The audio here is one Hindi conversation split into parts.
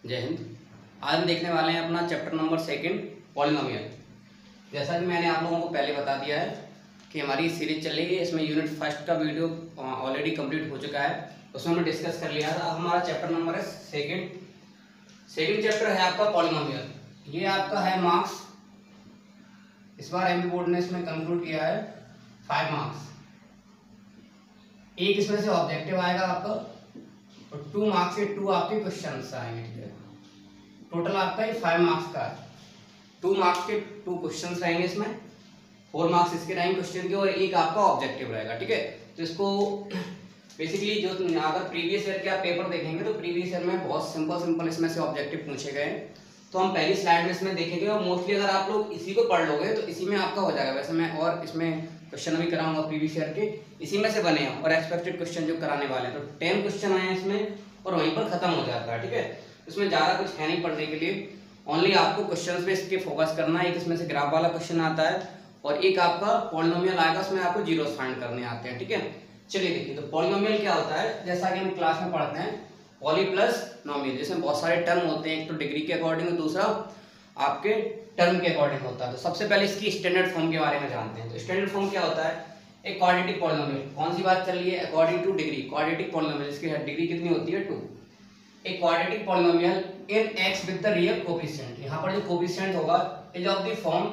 जय हिंद। आज हम देखने वाले हैं अपना चैप्टर नंबर 2 पॉलिनोमियल। जैसा कि मैंने आप लोगों को पहले बता दिया है कि हमारी सीरीज चल रही है, इसमें यूनिट फर्स्ट का वीडियो ऑलरेडी कंप्लीट हो चुका है, उसमें हमने डिस्कस कर लिया था। अब हमारा चैप्टर नंबर है सेकंड चैप्टर है आपका पॉलिनोमियल। ये आपका है मार्क्स, इस बार एमपी बोर्ड ने इसमें कंक्लूड किया है 5 मार्क्स। एक इसमें से ऑब्जेक्टिव आएगा आपका और 2 मार्क्स के 2 आपके क्वेश्चन आएंगे। ठीक है, टोटल आपका ये 5 मार्क्स का है। 2 मार्क्स के 2 क्वेश्चन रहेंगे, इसमें 4 मार्क्स इसके रहेंगे क्वेश्चन के और एक आपका ऑब्जेक्टिव रहेगा। ठीक है, तो इसको बेसिकली जो अगर प्रीवियस ईयर के आप पेपर देखेंगे तो प्रीवियस ईयर में बहुत सिंपल इसमें से ऑब्जेक्टिव पूछे गए, तो हम पहली स्लाइड में इसमें देखेंगे और मोस्टली अगर आप लोग इसी को पढ़ लोगे तो इसी में आपका हो जाएगा। वैसे मैं और इसमें क्वेश्चन अभी कराऊंगा प्रीवियस ईयर के, इसी में से बने हैं और एक्सपेक्टेड क्वेश्चन जो कराने वाले हैं, तो 10 क्वेश्चन आए हैं इसमें और वहीं पर खत्म हो जाता है। ठीक है, इसमें ज़्यादा कुछ है नहीं पढ़ने के लिए, ओनली आपको क्वेश्चन पे इसके फोकस करना है। एक इसमें से ग्राफ वाला क्वेश्चन आता है और एक आपका पॉलिनोमियल आएगा, उसमें आपको जीरोस फाइंड करने आते हैं। ठीक है, चलिए देखिए, तो पॉलिनोमियल क्या होता है, जैसा कि हम क्लास में पढ़ते हैं पॉली प्लस नोमियल, जिसमें बहुत सारे टर्म होते हैं, एक तो डिग्री के अकॉर्डिंग और दूसरा आपके टर्म के अकॉर्डिंग होता है। तो सबसे पहले इसकी स्टैंडर्ड फॉर्म के बारे में जानते हैं। तो स्टैंडर्ड फॉर्म क्या होता है, एक क्वाड्रेटिक पॉलिनोमियल। कौन सी बात चल रही है, according to degree quadratic polynomial, इसकी डिग्री कितनी होती है 2। एक quadratic polynomial in x with the real coefficient, यहाँ पर जो कोफिशिएंट होगा is of the form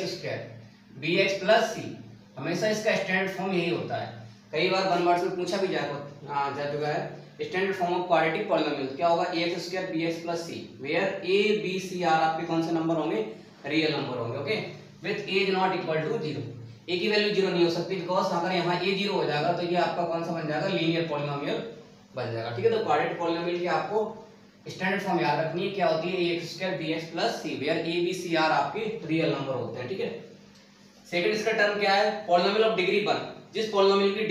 ax² bx + c। हमेशा इसका स्टैंडर्ड फॉर्म यही होता है। कई बार 1 वर्ड्स में पूछा भी जा चुका है standard form of quadratic polynomial क्या होगा, ax² bx + c, where a b c r आपके कौन से नंबर होंगे, रियल नंबर होंगे। Okay, with a not equal to 0, a की वैल्यू 0 नहीं हो सकती, बिकॉज अगर यहाँ a 0 हो जाएगा तो ये आपका कौन सा बन जाएगा, लीनियर पॉलिनोमियल बन जाएगा। ठीक है, तो क्वाड्रेटिक पॉलिनोमियल की आपको स्टैंडर्ड फॉर्म याद रखनी है, क्या होती है, ax² bx + c, where a b c r आपके रियल नंबर होते हैं। ठीक है, सेकंड इसका टर्म क्या है, पॉलिनोमियल ऑफ डिग्री 1, जिस पॉलिनोमियल की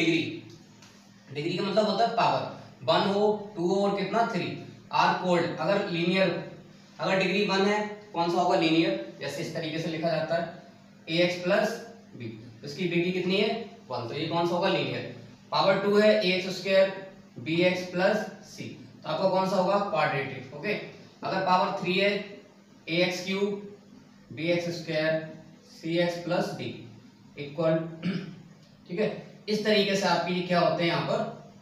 डिग्री का मतलब होता है पावर, 1 हो 2 हो और कितना 3 आर कोल्ड। अगर लीनियर, अगर डिग्री 1 है कौन सा होगा, लीनियर, जैसे इस तरीके से लिखा जाता है ax + b, उसकी डिग्री कितनी है 1, तो ये कौन सा होगा, लीनियर। पावर 2 है ax² bx + c, तो आपका कौन सा होगा, क्वाड्रेटिक। ओके, अगर पावर 3 है ax³ bx² cx + d equal, ठीक है, इस तरीके से आपकी क्या होते हैं यहाँ पर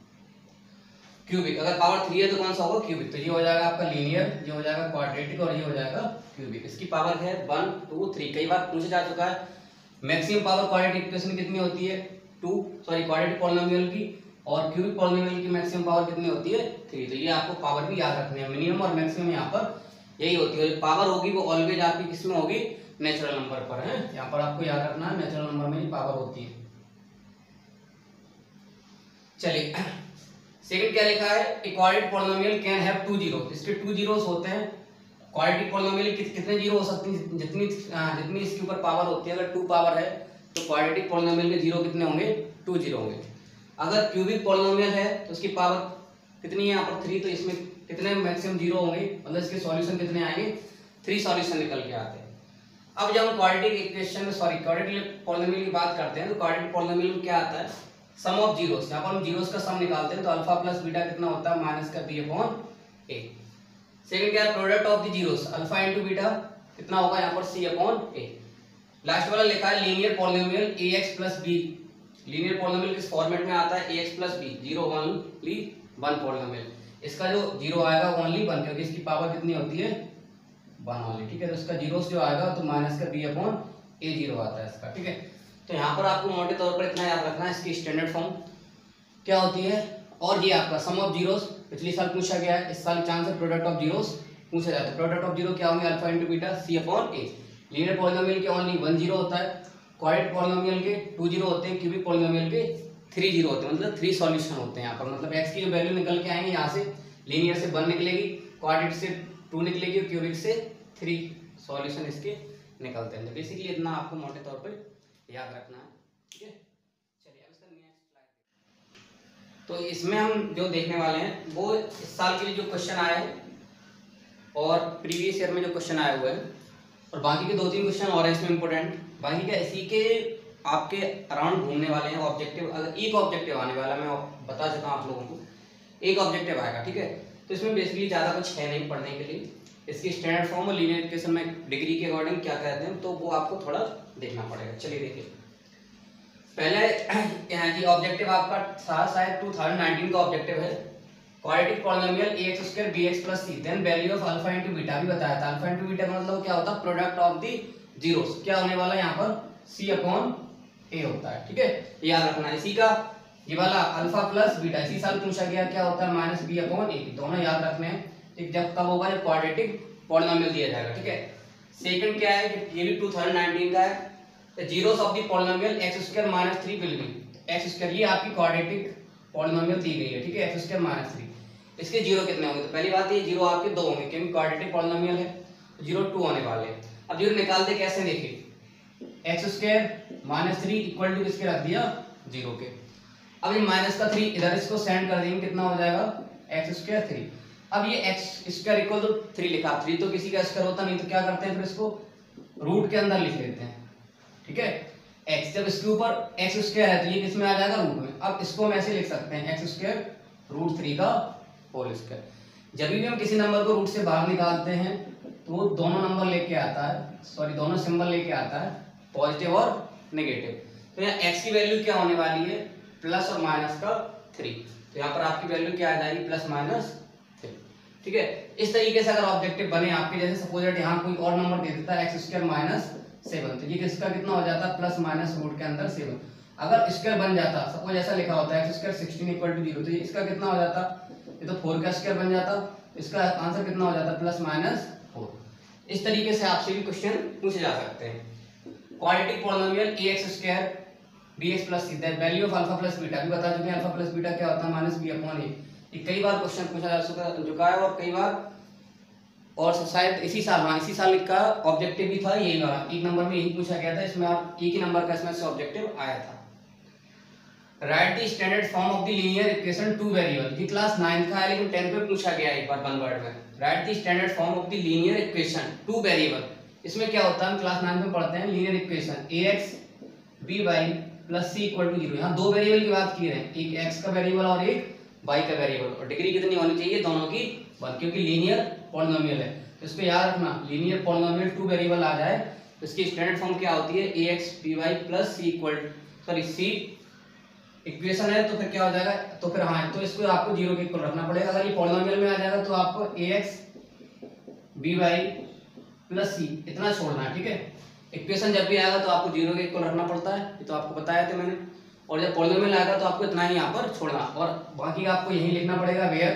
क्यूबिक। अगर पावर 3 है तो कौन सा होगा, क्यूबिक, तो ये हो जाएगा आपका लीनियर, ये हो जाएगा क्वाड्रेटिक और ये हो जाएगा क्यूबिक। इसकी पावर है 1 2 3, कई बार पूछा जा चुका है। मैक्सिमम पावर क्वाड्रेटिक इक्वेशन कितनी होती है, क्वाड्रेटिक पॉलिनोमियल की, और क्यूबिक पॉलिनोमियल की मैक्सिमम पावर कितनी होती है 3। तो ये आपको पावर भी याद रखनी है, मिनिमम और मैक्सिमम यहाँ पर यही होती है। पावर होगी वो ऑलवेज आपकी किसमें होगी, नेचुरल नंबर पर है, यहाँ पर आपको याद रखना है नेचुरल नंबर में ही पावर होती है। चलिए, सेकंड क्या लिखा है, a quadratic polynomial can have 2 zero, इसके 2 जीरोस होते हैं। क्वाड्रेटिक पॉलिनोमियल कितने जीरो हो सकती हैं, जितनी इसके ऊपर पावर होती है। अगर 2 पावर है तो क्वाड्रेटिक पॉलिनोमियल के जीरो कितने होंगे, 2 जीरो होंगे। अगर क्यूबिक पॉलिनोमियल है तो उसकी पावर कितनी है यहाँ पर 3, तो इसमें कितने मैक्सिमम जीरो होंगे, मतलब इसके सॉल्यूशन कितने आएंगे, 3 सॉल्यूशन निकल के आते हैं। अब जब हम क्वाड्रेटिक पॉलिनोमियल की बात करते हैं तो क्वाड्रेटिक पॉलिनोमियल में क्या आता है, सम ऑफ जीरोस। यहाँ पर हम जीरोस का सम निकालते हैं तो अल्फा + बीटा कितना होता है, -b/a। सेकंड क्या है, product of the zeros, alpha × beta कितना होगा यहाँ पर c/a। लास्ट वाला लिखा है linear polynomial ax + b। Linear polynomial किस फॉर्मेट में आता है, ax + b, 0 1 पॉलिनोमियल। इसका जो जीरो आएगा ओनली 1, क्योंकि इसकी पावर कितनी होती है 1 ओनली। ठीक है, तो इसका जीरोस जो आएगा तो -b/a 0 आता है इसका। ठीक है, तो यहाँ पर आपको मोटे तौर पर इतना याद रखना है, इसकी स्टैंडर्ड फॉर्म क्या होती है। और ये आपका सम ऑफ जीरोस पिछले साल पूछा गया है, इस साल चांस है प्रोडक्ट ऑफ जीरोस पूछा जाता है। प्रोडक्ट ऑफ जीरो क्या होंगे, alpha × beta c/a। Linear polynomial के ओनली 1 जीरो होता है, क्वाड्रेटिक पॉलिनोमियल के 2 जीरो होते हैं, क्यूबिक पॉलिनोमियल के 3 जीरो होते हैं, मतलब 3 सॉल्यूशन होते हैं यहाँ पर। मतलब x की जो वैल्यू निकल के आएंगे यहाँ से, लीनियर से 1 निकलेगी, क्वाड्रेटिक से 2 निकलेगी और क्यूबिक से 3 सॉल्यूशन इसके निकलते हैं। तो बेसिकली इतना आपको मोटे तौर पर याद रखना है। ठीक है, चलिए अब इसका नेक्स्ट स्लाइड। तो इसमें हम जो देखने वाले हैं वो इस साल के लिए जो क्वेश्चन आए हैं और प्रीवियस ईयर में जो क्वेश्चन आए हुए हैं, और बाकी के 2-3 क्वेश्चन और हैं इसमें इंपॉर्टेंट। बाकी क्या इसी के आपके अराउंड घूमने वाले हैं ऑब्जेक्टिव। अगर एक ऑब्जेक्टिव आने वाला, मैं बता चुका हूँ आप लोगों को, एक ऑब्जेक्टिव आएगा। ठीक है, तो तो इसमें बेसिकली ज़्यादा कुछ है नहीं पढ़ने के लिए। इसकी स्टैंडर्ड फॉर्म और लीनियर इक्वेशन में डिग्री के अकॉर्डिंग क्या कहते हैं तो वो आपको थोड़ा देखना पड़ेगा। चलिए देखिए, पहले यहाँ जी ऑब्जेक्टिव आपका था शायद 2019 का ऑब्जेक्टिव है, quadratic polynomial ax square bx plus c then value of alpha into beta भी बताया था। अल्फा इनटू बीटा का मतलब क्या होता है, प्रोडक्ट ऑफ दी जीरोस, क्या होने वाला है यहाँ पर c अपॉन a होता है। ठीक है, याद रखना इसी का ये वाला अल्फा प्लस बीटा इसी साल पूछा गया क्या होता है माइनस बी अपॉन ए, दोनों याद रखने हैं। ठीक, जब कब होगा जब क्वाड्रेटिक पॉलिनोमियल दिया जाएगा। ठीक है, सेकंड क्या है कि ये भी 2019 का है, the zeros of the polynomial x square minus 3 will be x square, ये आपकी क्वाड्रेटिक पॉलिनोमियल दी गई है। ठीक है, x स्क्वायर माइनस 3, इसके जीरो कितने होंगे, तो पहली बात ये जीरो आपके दो होंगे क्योंकि क्वाड्रेटिक पॉलिनोमियल है, जीरो 2 होने वाले हैं। अब जीरो निकालते कैसे देखिए, x square minus 3 equal to किसके रख दिया जीरो के। अब ये माइनस का 3 इधर इसको सेंड कर देंगे, कितना हो जाएगा x स्क्वायर 3। अब ये x स्क्वायर इक्वल टू 3 लिखा, 3 तो किसी का स्क्वायर होता नहीं, तो क्या करते हैं फिर इसको रूट के अंदर लिख लेते हैं। ठीक है, x जब इसके ऊपर x स्क्वायर है तो ये किसमें आ जाएगा रूट में। अब इसको हम ऐसे लिख सकते हैं x स्क्वायर रूट 3 का होल स्क्वायर। जब भी हम किसी नंबर को रूट से बाहर निकालते हैं तो वो दोनों नंबर लेके आता है, सॉरी दोनों सिंबल लेके आता है, पॉजिटिव और नेगेटिव। तो यहाँ x की वैल्यू क्या होने वाली है, प्लस और माइनस का 3, तो यहाँ पर आपकी वैल्यू क्या आ जाएगी प्लस माइनस 3। ठीक है, इस तरीके से अगर ऑब्जेक्टिव बने आपके, जैसे सपोज दैट यहाँ कोई और नंबर दे देता है x स्क्वायर माइनस 7, तो ये किसका कितना हो जाता है प्लस माइनस रूट के अंदर 7। अगर स्क्वायर बन जाता, सपोज ऐसा लिखा होता है x स्क्वायर 16 इक्वल टू 0, तो ये इसका कितना हो जाता, ये तो 4 का स्क्वायर बन जाता, इसका आंसर कितना हो जाता प्लस माइनस 4। इस तरीके से आपसे भी क्वेश्चन पूछे जा सकते हैं। Quadratic polynomial ax square bx plus c that value of alpha plus beta भी बता चुके हैं, अल्फा प्लस बीटा क्या होता है माइनस b अपॉन a। ये कई बार क्वेश्चन पूछा जा चुका है और कई बार और शायद इसी साल, हाँ इसी साल का ऑब्जेक्टिव भी था यही वाला, एक नंबर में यही पूछा गया था, इसमें आप एक ही नंबर का इसमें से ऑब्जेक्टिव आया था। Write the standard form of the linear equation two variable, ये क्लास 9 का है लेकिन 10 पे पूछा गया एक बार वन वर्ड में। Write the standard form of the linear equation two variable, इसमें क्या होता है हम क्लास 9 में पढ़ते हैं linear equation ax by plus c equal to 0। यहाँ दो वेरिएबल की बात की रहे हैं, एक x का वेरिएबल और एक y का वेरिएबल, और डिग्री कितनी होनी चाहिए दोनों की 1, क्योंकि लीनियर पॉलिनोमियल है। तो इसको याद रखना, लीनियर पॉलिनोमियल टू वेरिएबल आ जाए तो इसकी स्टैंडर्ड फॉर्म क्या होती है ax by plus c equal sorry c equation है तो फिर क्या हो जाएगा, तो फिर हाँ तो इसको आपको 0 के इक्वल रखना पड़ेगा। अगर ये पॉलिनोमियल में आ जाएगा तो आपको ax by प्लस c इतना छोड़ना है। ठीक है, इक्वेशन जब भी आएगा तो आपको 0 के इक्वल रखना पड़ता है, ये तो आपको बताया था मैंने। और जब पॉलिनोमियल आएगा तो आपको इतना ही यहाँ पर छोड़ना, और बाकी आपको यही लिखना पड़ेगा where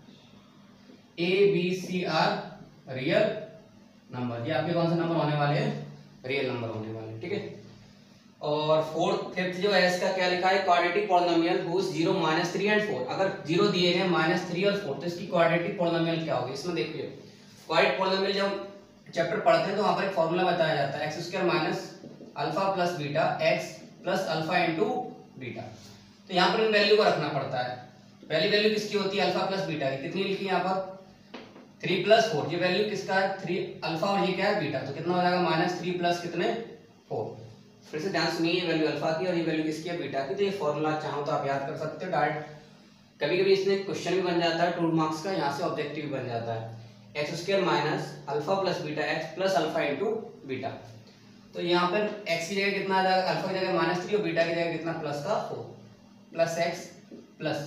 a b c are real number. ये आपके कौन सा नंबर होने वाले हैं, रियल नंबर होने वाले हैं। ठीक है, और फोर्थ फिफ्थ जो है इसका क्या लिखा है, क्वाड्रेटिक पॉलिनोमियल हुज 0 -3 एंड 4। अगर 0 दिए गए -3 और 4 तो इसकी क्वाड्रेटिक पॉलिनोमियल क्या होगी। इसमें देखिए क्वाड्रेटिक पॉलिनोमियल जब चैप्टर पढ़ते हैं तो वहां पर एक फॉर्मूला बताया जाता है x square minus alpha plus beta x plus alpha into beta. तो यहाँ पर इन वैल्यू को रखना पड़ता है। पहली वैल्यू किसकी होती है अल्फा प्लस बीटा की, कितनी लिखी यहाँ पर 3 प्लस 4, ये वैल्यू किसका है 3 अल्फा और ये क्या है बीटा, तो कितना हो जाएगा -3 प्लस कितने 4। फिर से ध्यान सुनिए, ये वैल्यू अल्फा की और ये वैल्यू किसकी है बीटा की। तो ये फॉर्मूला चाहो तो आप याद कर सकते हो डायरेक्ट। कभी कभी इसमें क्वेश्चन भी बन जाता है 2 मार्क्स का, यहाँ से ऑब्जेक्टिव भी बन जाता है x square minus alpha plus beta x plus alpha into beta. तो यहाँ पर x की जगह कितना आ जाएगा, अल्फा की जगह -3 और बीटा की जगह कितना प्लस का 4, प्लस x प्लस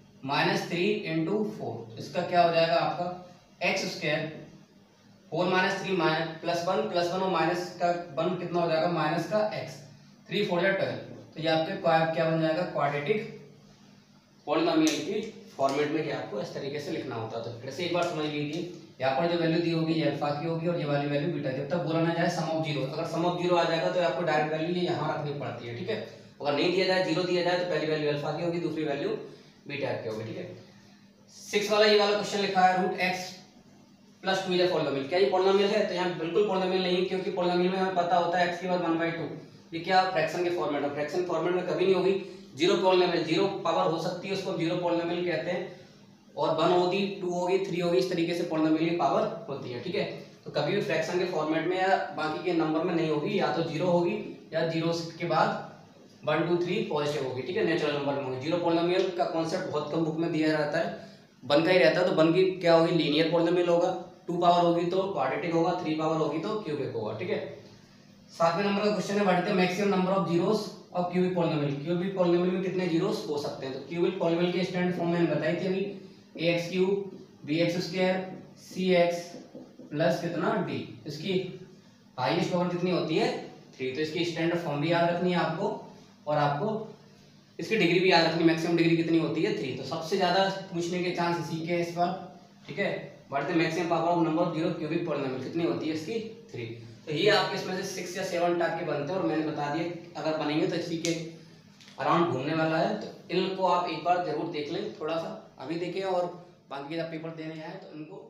-3 इंटू 4, इसका क्या हो जाएगा आपका x स्क्वायर 4 -3 प्लस 1 और माइनस का 1 कितना हो जाएगा माइनस का x, 3 4 या 12। तो ये आपके क्या बन जाएगा क्वाड्रेटिक पॉलिनोमियल की फॉर्मेट में क्या आपको इस तरीके से लिखना होता है। तो फिर से एक बार समझ लीजिए, यहाँ पर जो वैल्यू दी होगी ये अल्फा की होगी और ये वाली वैल्यू बीटा, जब तक बोला ना जाए सम ऑफ 0। अगर सम ऑफ 0 आ जाएगा तो आपको डायरेक्ट वैल्यू ये यहाँ रखनी पड़ती है। ठीक है, अगर नहीं दिया जाए 0 दिया जाए तो पहली वैल्यू अल्फा की होगी, दूसरी वैल्यू बीटा की होगी। ठीक है, 6 वाला ये वाला क्वेश्चन लिखा है root x plus 2 is polynomial. क्या ये पॉलिनोमियल है, तो यहाँ बिल्कुल पॉलिनोमियल नहीं है, क्योंकि पॉलिनोमियल में हमें पता होता है x के बाद 1/2। ये क्या फ्रैक्शन के फॉर्मेट है, फ्रैक्शन फॉर्मेट में कभी नहीं होगी 0 पॉलिनोमियल, 0 पावर हो सकती है उसको 0 पॉलिनोमियल कहते हैं, और 1 होगी 2 होगी 3 होगी, इस तरीके से पॉलिनोमियल की पावर होती है। ठीक है, तो कभी भी फ्रैक्शन के फॉर्मेट में या बाकी के नंबर में नहीं होगी, या तो 0 होगी या 0 के बाद 1 2 3 पॉजिटिव होगी। ठीक है, नेचुरल नंबर में होगी। 0 पॉलिनोमियल का कॉन्सेप्ट बहुत कम बुक में दिया रहता है, वन का ही रहता है, तो वन की क्या होगी, लीनियर पॉलिनोमियल होगा, 2 पावर होगी तो क्वाड्रेटिक होगा, 3 पावर होगी तो क्यूबिक होगा, ठीक है। 7वें नंबर का क्वेश्चन है, what is the maximum number of zeros of cubic polynomial. Cubic polynomial में कितने जीरोस हो सकते हैं, तो क्यूबिक पॉलिनोमियल की स्टैंडर्ड फॉर्म मैंने बताई थी अभी, ax cube bx square cx plus कितना d, इसकी हाईएस्ट पावर कितनी होती है 3, तो इसकी स्टैंडर्ड फॉर्म भी याद रखनी है आपको, और आपको इसकी डिग्री भी याद रखनी, मैक्सिमम डिग्री कितनी होती है 3। तो सबसे ज्यादा पूछने के चांस इसी के इस पर, ठीक है। What is the maximum power of number of zero cubic polynomial, कितनी होती है इसकी 3। तो ये आपके इसमें से 6 या 7 टाइप के बनते हैं, और मैंने बता दिया अगर बनेंगे तो इसी के अराउंड घूमने वाला है, तो इनको आप एक बार जरूर देख लें थोड़ा सा, अभी देखें और बाकी जब पेपर देने आए तो इनको